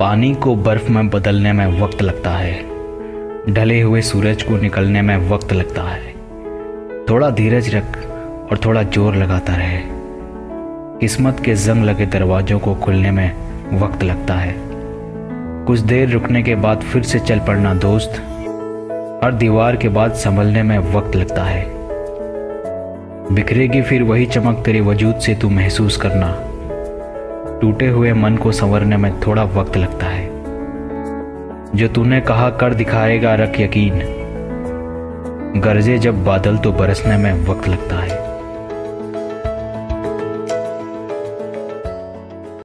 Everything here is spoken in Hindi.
पानी को बर्फ में बदलने में वक्त लगता है, ढले हुए सूरज को निकलने में वक्त लगता है। थोड़ा धीरज रख और थोड़ा जोर लगाता रहे। किस्मत के जंग लगे दरवाजों को खुलने में वक्त लगता है। कुछ देर रुकने के बाद फिर से चल पड़ना दोस्त, हर दीवार के बाद संभलने में वक्त लगता है। बिखरेगी फिर वही चमक तेरे वजूद से तू महसूस करना। टूटे हुए मन को संवरने में थोड़ा वक्त लगता है। जो तूने कहा कर दिखाएगा रख यकीन, गरजे जब बादल तो बरसने में वक्त लगता है।